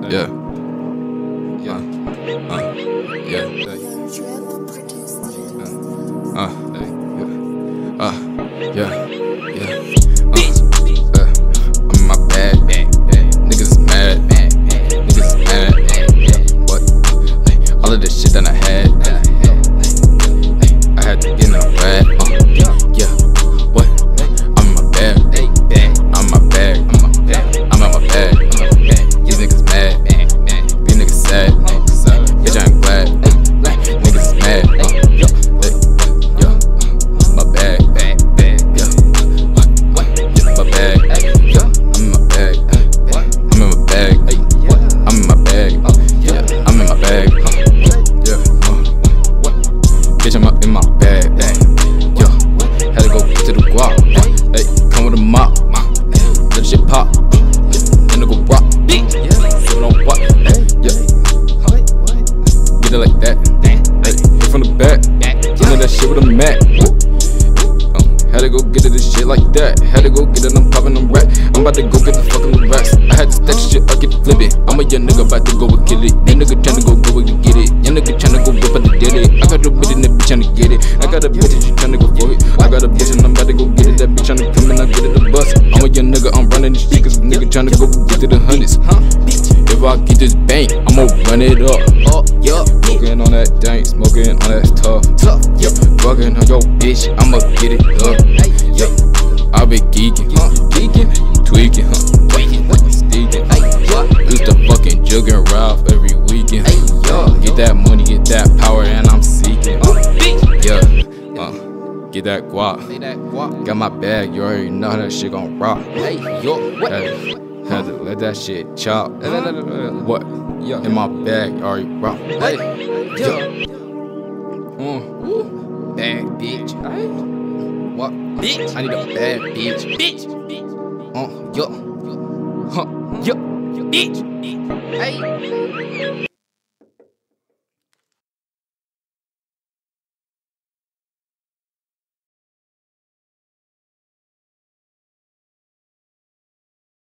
Yeah. Yeah. Yeah. Yeah. I'm in my bag. Niggas is mad. Niggas is mad. What? All of this shit that I had. I had to get in a bag. Yeah. What? I'm in my bag. I'm in my bag. I'm in my bag. These niggas mad. These niggas sad. Bitch, I ain't glad. Niggas is mad. My bag. Yeah. My bag. I'm in my bag. I'm in my bag. I'm in my bag. Yeah. I'm in my bag. Yeah. Bitch, I'm up in my bag. Yeah. Had to go to the guap. Hey, come with a mop. Let the shit pop. Then it go rock. Sit on what? Yeah. Get it like that. Hit from the back. You know that shit with a mat. Had to go get it, this shit like that. Had to go get it, I'm popping them racks. I'm about to go get the fucking racks. I had to stack shit, I get flipping. I'm a young nigga about to go and kill it. Young nigga tryna go and get it. Young nigga tryna go whip out the did it. I got a bitch and that bitch tryna get it. I got a bitch and she tryna go for it. I got a bitch and I'm about to go get it. That bitch tryna come and I get it the bus. I'm a young nigga, I'm running this shit cause a nigga tryna go get to the hundreds. If I get this bank, I'ma run it up. Smoking on that dank, smoking on that tough. Fucking on your bitch, I'ma get it up. I been geeking, tweaking, steaking. Used to fucking jug and Ralph every weekend. Get that money, get that power, and I'm seeking. Yeah, get that guap. Got my bag, you already know how that shit gon' rock. Had to let that shit chop. What? In my bag, you already rock. Bad bitch. What? Bitch. I need a bad bitch. Bitch. Bitch. Hey.